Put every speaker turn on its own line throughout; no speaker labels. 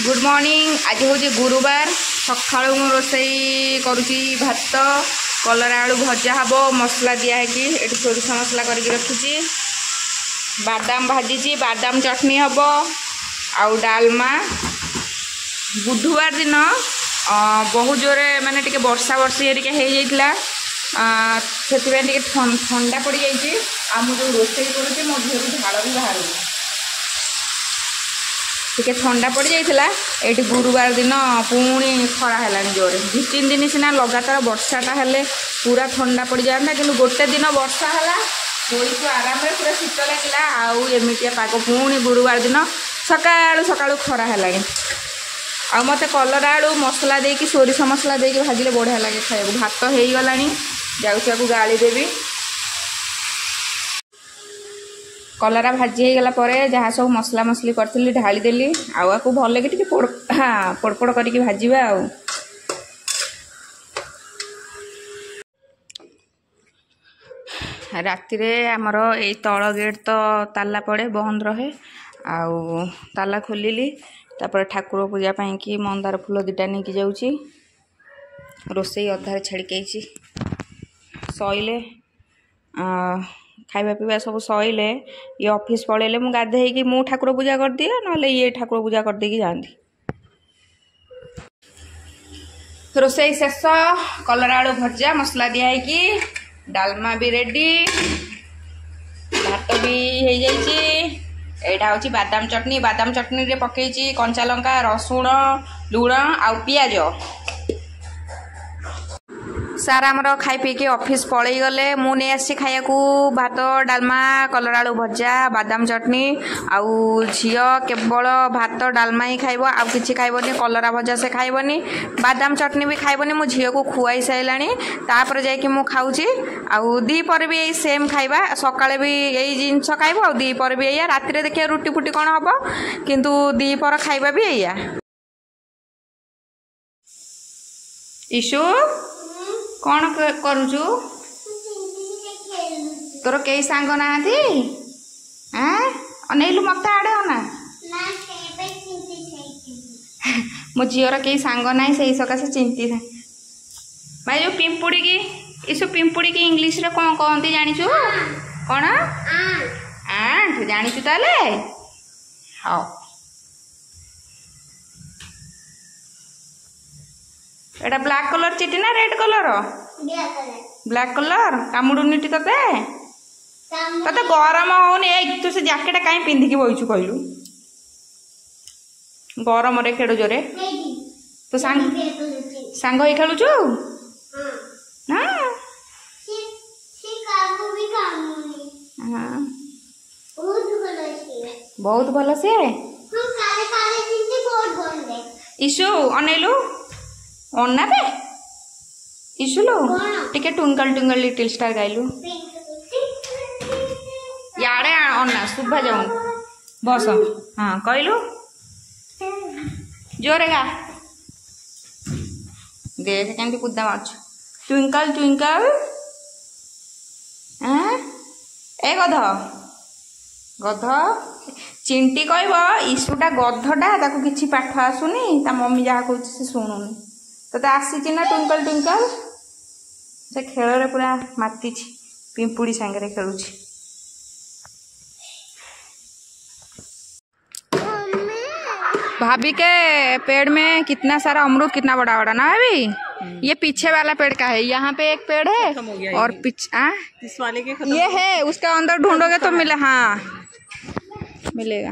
Good morning. आज हूँ गुरुवार सका रोसई करुँची भात कलरा आलू भजा हम मसला दिखाई ये सोरिष मसला करके रखी बादाम भाजी बादाम चटनी हम आउ डालमा। बुधवार दिन बहुत जोरे माने टिके वर्षा वर्षी हेरिका हो जाइला से ठंडा पड़ जाइए आ मुझे रोसई करुँचे मो झील झाड़ भी बाहर टिके ठंडा पड़ जाइला। ये गुरुवार दिन पुणी खरा है जोरे 2-3 दिन सीना लगातार वर्षाटा हेले पूरा ठंडा पड़ जाता कि गोटे दिन वर्षा है शोक आराम पूरा शीत लगे आमती पाग पुणी गुरुवार दिन सकाळु सकाळु खरा है। आ मत कलरा आलू मसला देकी सोरिष मसला देकी भाजिले बढ़िया लगे खाइबा। भात हो गला जाऊँ गाड़ी देवी कलरा भाजी हो गला जहाँ सब मसला मसली करी ढाली देली आपको भल कि पोड़पोड़ करके भाजवा। राति आमर ये तल गेट तो ताला पड़े बंद रहे आउ ताला खोलिली तापर ठाकुर पूजा पाई कि मंदार फूल 2टा नहीं जाऊँगी रोसई अधार छाड़ी सईले खाଇବା ପିଇବା सब सईले ये ऑफिस पड़ेले मु गाधे मु ठाकुर पूजा कर दिए ना ये ठाकुर पूजा कर देकी जाती। रोसई शेष कलरा आलू भजा मसला दिखाई डालमा भी रेडी भात भी हो जाइए। एटा हूँ बादाम चटनी रे पकई कंचा लंका रसुण लुण आउ पियाज सारा आमर खाई पीके ऑफिस पलई गले मु नहीं आसी खाया भात डालमा कलरा आलू भजा बादाम चटनी आउ झील केवल भात डालमा ही खाइब आउ किछि खाइबनी कलरा भजा से खाइबनी बादाम चटनी भी खाइबनी मो झील को खुआई साइलानी तापर जाइए मु खाऊची आउ दी पर भी यही सेम खाइबा सकाळे भी यही जिनस खाइब आउ दी पर भी या राति देखिए रुटी फुटी कौन हम किंतु दी पर खाइबा भी या। ईशु कौन करुचु तोर कई सांग ना अनेलु मत आड़े ना मो झीर कई सांग ना से सकाशे चिंती था भाई जो पिंपुड़ी की इस पिंपुड़ी की इंग्लिश रे कौन कहती जानिचु कौन आंट जानिचु ताले हाँ एटा ब्लैक कलर चिटी ना रेड कलर ब्लैक कलर कामुडुनी तते तते गरम होनी तू से जैकेट कहीं पिंधिकी बइछु कहलु गरम रे केडो जोरे तो सांग ही खेलुछु ना बहुत भल से ईशु अनेलु अन्ना बे इशुलो टिके ट्विंकल ट्विंकल लिटिल स्टार गाइलु याड़े अन्ना सुभा जाऊँ बस हाँ कहलु जोरे गा देख केमती कुदा मारछ ट्विंकल ट्विंकल ए गध गध चिंटी कहब इशुटा गधटा ताकू किछि पाठ आसुनी ता मम्मी जहाँ कहूँ से शुणुनी तो आसी ना ट्विंकल ट्विंकल से खेल रे पूरा माती पिंपुड़ी सांगे खेलुची। भाभी के पेड़ में कितना सारा अमरूद कितना बड़ा बड़ा ना भाभी। ये पीछे वाला पेड़ का है यहाँ पे एक पेड़ है और पीछे इस वाले के ये है उसका अंदर ढूंढोगे तो मिले हाँ मिलेगा।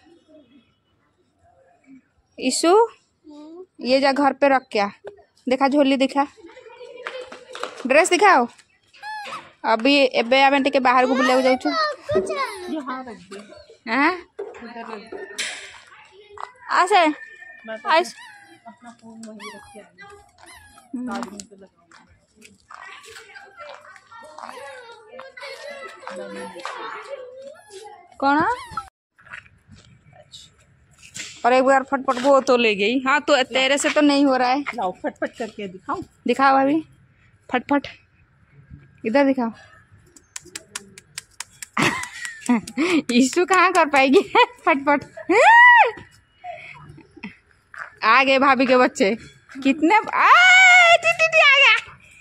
ईशु ये जा घर पे रख क्या देखा झोली दिखा ड्रेस दिखाओ अभी एबे आमे टिके बाहर को बुले जाउछु हां आसे आइस अपना फोन वही रख कौन और एक बार फटफट वो तो ले गई। हाँ तो तेरे से तो नहीं हो रहा है लाओ फटफट करके दिखाओ दिखाओ भाभी फटफट इधर दिखाओ ईशु कहाँ कर पाएगी फटफट आ गए भाभी के बच्चे कितने आ गया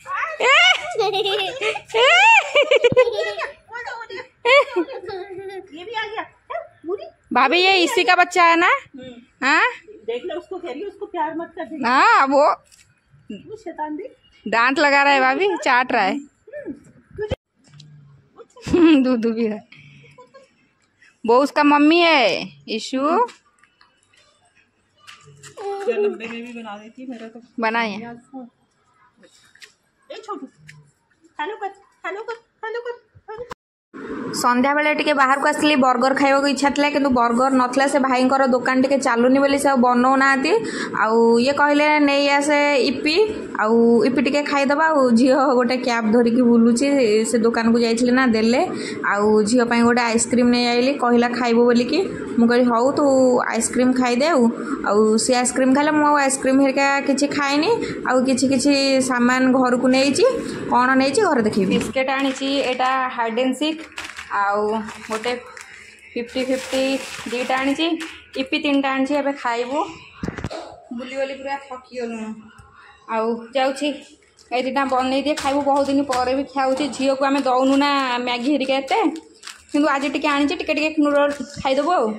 ये भी आ गया
भाभी, ये इसी का बच्चा है ना? हाँ
देख ले उसको, कह रही है उसको प्यार मत कर दे।
हाँ वो
शैतान देख
दांत लगा रहा है भाभी, चाट रहा है। दूध भी है। वो उसका मम्मी है इशू।
लंबे में भी बना देती मेरा तो
बनाइए।
छोटू हेलो कर हेलो कर हेलो कर।
संध्या बेले टिके बाहर को आसली बर्गर खाइबा इच्छा था कि बर्गर नथला से भाई दुकान टिके चलुनी बोली से बनाऊ ना आउ ये कहले नहीं आसे इपी आउ इपी टिके खाईदबा झील गोटे कैब धरिकी बुलूची से दुकान को जाइए ना देले आउ झील गोटे आइसक्रीम नहीं आइली कहला खाइबो बोलिकी मु कही हौ तू आइसक्रीम खाईदे आउ सी आइसक्रीम खाले मु आइसक्रीम हेरिका किछि खाइनी आउ किछि सामान घर को नहीं कौन नहीं घर देखी बिस्केट आनी एटा हाइड एंड सीक आउ गोटे 50-50 दुईटा आनी इपी 3टा आनी एवं खाइबू बुली बुली पूरा थकी गलु आउ जाऊँगी ये 2टा बनई दिए खाइबू बहुत दिन पर भी खाऊँ झील को आम दौनु ना मैगी हेरिका एत कि आज टे आनी टे नूडल खाईदेबू आ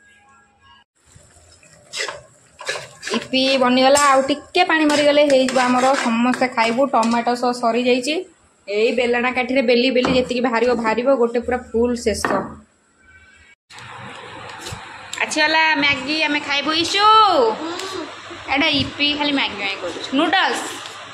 इपी बनीगला आउ टिके पानी मरीगले होमर समस्ते खाइबू टमाटो सॉस सरी जाइए यही बेलना काठी बेली बेली जी बाहर बाहर गोटे पूरा फुल शेष अच्छी वाला मैगी आम खाइबू इशू एटा इपी खाली मैगी मैगी कर नूडल्स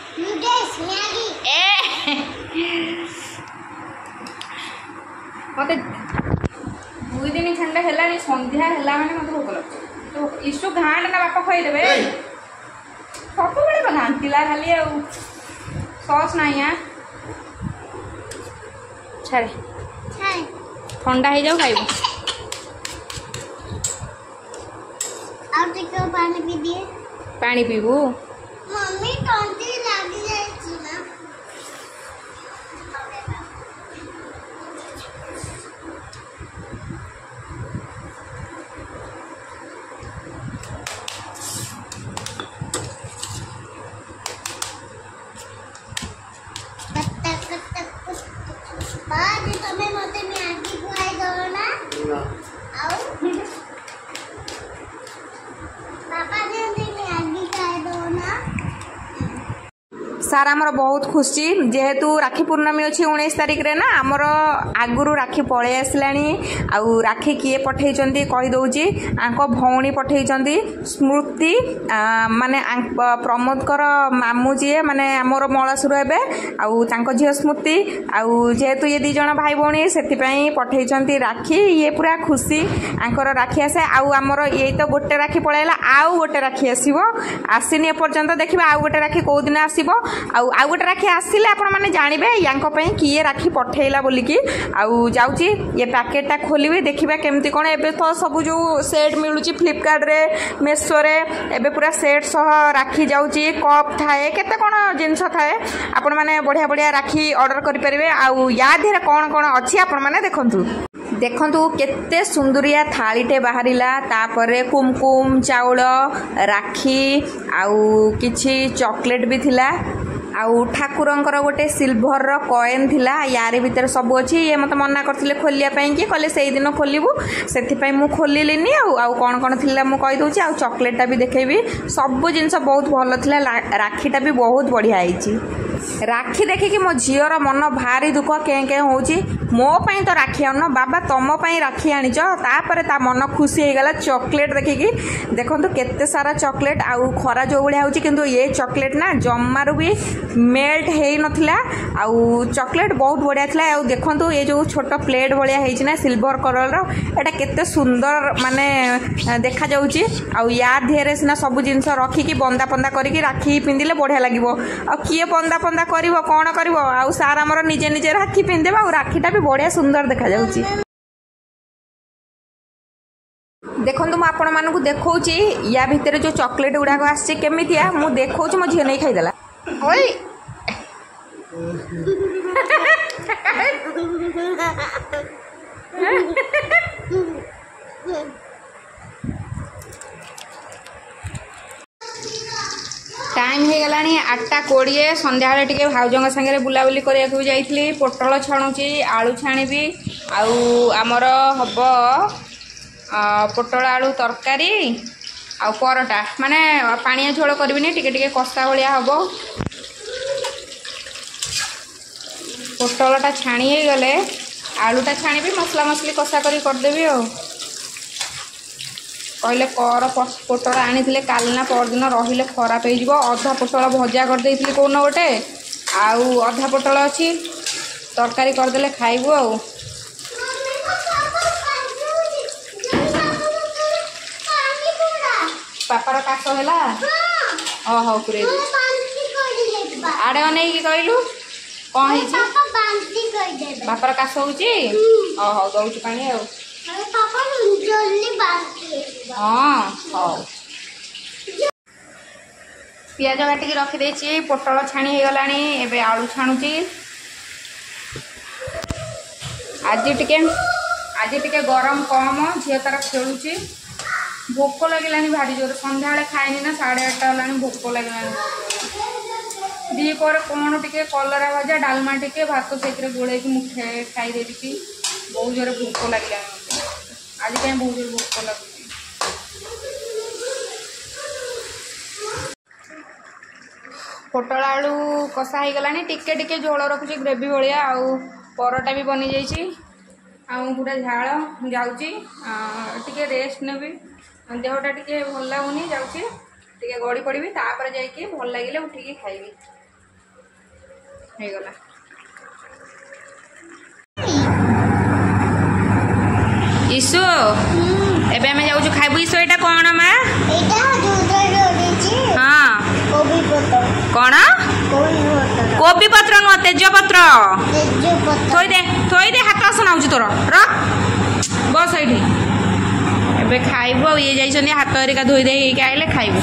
मत 2 दिन खंडे है संध्या है मैंने मत भोक लगे इशू घाट ना बापा खुईदेवे सब बड़े घाटिला खाली सॉस ना छाड़े ठंडा हो जाओ खाइबू
पानी पी दिए
पानी पीबू
मम्मी टंटी लागी जाइछि ना बाद तुम्हें मते मैगी खुआई दो ना आओ पापा ने मैगी खाई दो ना
सार आमर बहुत खुशी जेहेतु राखी पूर्णमी अच्छी 19 तारिख रे ना आमर आगुरु राखी पलि आसलानी आउ राखी किए पठेइचंती कहि दउची आंक भौणी पठेइचंती स्मृति माने प्रमोद कर मामू जी माने आमर मलासुर हेबे आउ तांको झियो स्मृति आउ जेहेतु ये 2 जण भाई भौणी सेति पई पठेइचंती राखी ये पूरा खुशी आंकर राखी आसे आउ आमर ये तो गोटे राखी पळैला आउ गोटे राखी आसीबो आसीनी ए पर्यंत देखिबा आउ गोटे राखी को दिन आसीबो आउ गोटे राखी आसिले आपण माने जानिबे यांको पई किए राखी पठेइला बोलिकी आउ जाउची ये पैकेटटा खोलिबे देखिबा केमती कोन एबे तो सब जो सेट मिलुची फ्लिपकार्ट रे मेसो रे एबे पूरा सेट सह राखी जाउची कप थाए केते कोन जिंस थाए आपण माने बढ़िया बढ़िया राखी ऑर्डर करि परिबे आउ या धीरे कोन कोन अछि आपण माने देखंतु देखंतु केते सुंदरिया थालीटे बाहरिला तापरे कुमकुम चाउल राखी आउ किछि चॉकलेट भी थिला आउ ठाकुरंकर गोटे सिल्भर रो कॉइन थिला यारी भीतर सब अछि ये मत मना करथिले खोलिया पई कि कहले सेही दिन खोलिबू सेथि पई मु खोलिलिनी आउ कोन कोन थिला मु कहि दोछि आउ चॉकलेटटा भी देखैबी सब जिंस बहुत भलो थिला राखीटा भी बहुत बढ़िया आइछि राखी देखिकी मो झीर मन भारी दुख के होची मो पई तो राखी आन बाबा तुम पई राखी आनिच तापर ता मन खुशी हो गला चॉकलेट देखिकी देखंतु केते सारा चॉकलेट आउ खरा जो बढिया होची किंतु ये चॉकलेट ना जम्मारु भी मेल्ट हेई नथिला आउ चॉकलेट बहुत बढ़िया थिला आउ देखंतु ये जो छोट प्लेट बढ़िया हेची ना सिल्वर कलर रो एटा केते सुंदर माने देखा जाउची आउ यार धेरे सिना सब जिंस रखिकी बंदा पंदा करिकी राखी पिंदिले बढ़िया लागिवो आ किए बंदा पंदा करिवो कोन करिवो आउ सार हमर निजे निजे राखी पिंदेबा आउ राखीटा भी बढ़िया सुंदर देखा जाउची देखंतु मु आपण मानकु देखौची या भितर जो चॉकलेट गुडा को आसी केमितिया मु देखौची मो झियो नै खाइदेला ओई 8:20 संध्या टे भाउजों सागे बुलाबुली करने को जाइली पोटल छाणुची आलू छाणीबी आमर हम पोटल आलू तरकारी आ परोटा माने पानिया झोल करबिनी टिके कषा भाया हम पोटलटा छाणी गले आलूटा छाणी मसला मसली कषा करदेवी कहले कर पोटल आनी काली ना परदिन रही खराब हो अधा पोटल भजा करदे कौन गोटे आउ अधा पोटल अच्छी तरकारी करदे खाइबू आ पापार काश है हो पूरे आड़े अनेक कहलु कौन बापार काश हो दौच पा हाँ हाँ पियाज काटिक रखिदे पोटल छाणी हो गला एवं आलू छाणुची आज टिके गरम कम झील तार खेलुची भोक लगे भारी जोर संध्या खाएनी ना 8:30 है भोक लगे दीपर कौन टे कलरा भजा डालमा टे भात से गोड़े मुठे खाईदेवी बहुत जोर भोक लगे आज कहीं बहुत जोर भोक लगे पोटल आलू कषा हो गला टिके टिके झोल रखुची ग्रेवी भाया आउ परोटा भी बनी जाइए पूरा झाड़ जाऊँगी टिके रेस्ट नेबी देहटा टिके भल लगुनि जाऊँगी टिके गड़ी पड़ी तापर जाइए भल लगे उठिकी खाइबी हो गला ईशु एबे हमें जाऊँ खाइबू ईशु एटा कौन माँ हाँ कौन कोबी पत्र नुह तेज पत्र थोई दे हाथ सुना तोर रख बस ये एबे खाइबू ये जाइछन हाथ हरिका धोई दे आइले खाइबू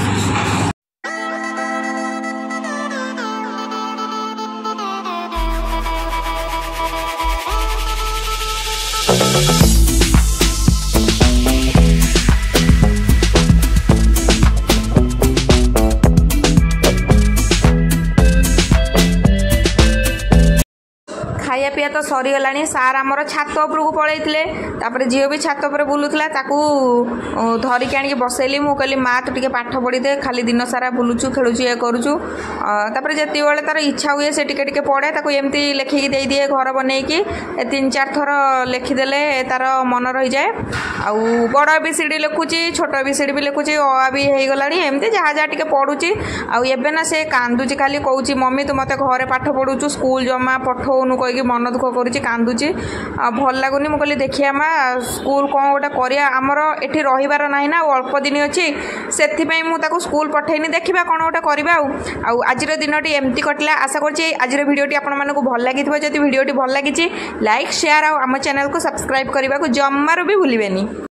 खाया पिया तो सरीगला सार आमर छात उपरକୁ पलैते तापर झील भी छात पर बुलूला धरिकी आनिक बसैली मु कहली माँ तू टे पाठ पढ़ी दे खाली दिन सारा बुलुचु खेलुचु ये करुचु तापर जिते बड़े तार इच्छा हुए से टिके पढ़े एमती लेखिकी दे दिए घर बनईकी 3-4 थर लेखिदेले तार मन रही जाए आउ बड़ एबीसीडी लिखुची छोट एबीसीडी भी लिखुची अ भी हो गला एमती जहाँ जहाँ टे पढ़ुची आबे ना से कांदुची खाली कहूँ मम्मी तू मत घरे पाठ पढ़ुचु स्कूल जमा पठौनु कहीकि मन दुख करुच्ची कांदुची भल लगुनि मु कहली देखिया माँ स्कूल कौन गोटे करिया आमर एठी रहिबार नाही ना अल्प दिन अच्छी से मुझे स्कूल पठेनी देखा कौन गोटे करवा आज दिनटी एमती कटिला आशा करुँची आज भिडियोटी आपण भल लगी जब भिडियोटी भल लगी लाइक शेयर आम चैनल को सब्सक्राइब करने को जमारू भी भूलें।